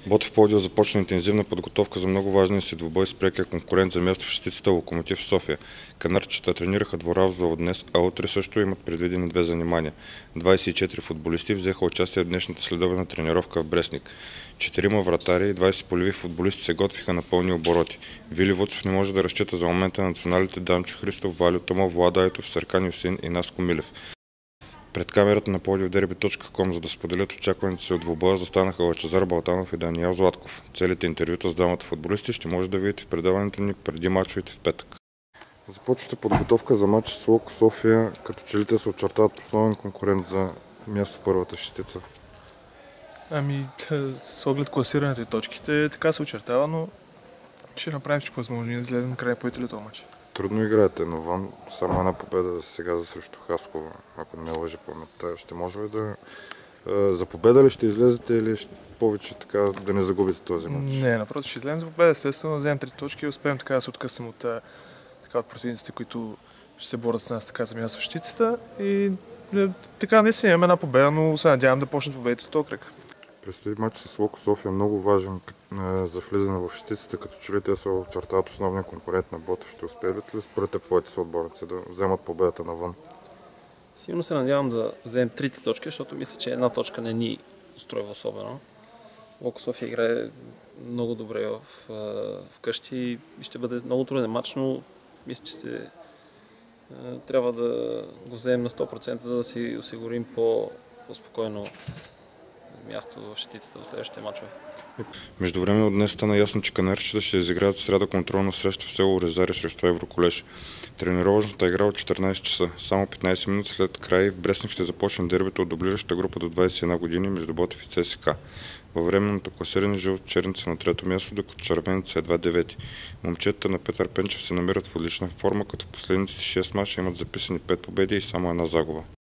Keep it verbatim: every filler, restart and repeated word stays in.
Ботев Пловдив започна интензивна подготовка за много важния си двубой с прекия конкурент за място в шестицата Локомотив София. Канарчета тренираха дворазово днес, а утре също имат предвидени две занимания. двадесет и четири футболисти взеха участие в днешната следобедна тренировка в Брестник. Четирима вратари и двадесет полеви футболисти се готвиха на пълни обороти. Вили Вуцов не може да разчита за момента на националите Данчо Христов, Валю Томов, Влада Айтов, Съркан Юсин и Наско Милев. Пред камерата на пловдив дерби точка ком, за да споделят очакваните си от двубоя, застанаха Лъчезар Балтанов и Даниел Златков. Целите интервюта с двамата футболисти ще може да видите в предаването ни преди мачовете в петък. Започвате подготовка за матч с Локо София, като че ли те се очертават основен конкурент за място в първата шестица? Ами, с оглед класирането и точките, така се очертава, но ще направим всичко възможно да излезем край поетели този матч. Трудно играете, но вам само една победа сега за срещу Хасково, ако не ме лъжи паметта. Ще може ли да... За победа ли ще излезете или ще повече така да не загубите този матч? Не, напротив, ще излезем за победа, естествено да вземем три точки и успеем така да се откъснем от, така, от противниците, които ще се борят с нас така за място в щицата. И така не си имаме една победа, но се надявам да почнат победите от този кръг. Предстои матч с Локо София, много важен за влизане в щицата, като че ли те се очертават основния конкурент на Ботев. Ще успеят ли според твоите съотборници да вземат победата навън? Сигурно се надявам да вземем трите точки, защото мисля, че една точка не ни устройва особено. Локо София играе много добре в, в къщи и ще бъде много труден матч, но мисля, че се, трябва да го вземем на сто процента, за да си осигурим по, по-спокойно място в щицата в следващите мачове. Междувременно днес стана ясно, че канарчета ще изиграят в сряда контролна среща в село Оризаре срещу Евроколеж. Тренировъчната игра от четиринадесет часа. Само петнадесет минути след край в Брестник ще започне дербито от дублиращата група до двадесет и една години между Ботев и ЦСКА. Във временното класиране жълто-черните са на трето място, докато червените са едва девети. Момчетата на Петър Пенчев се намират в отлична форма, като в последните шест мача имат записани пет победи и само една загуба.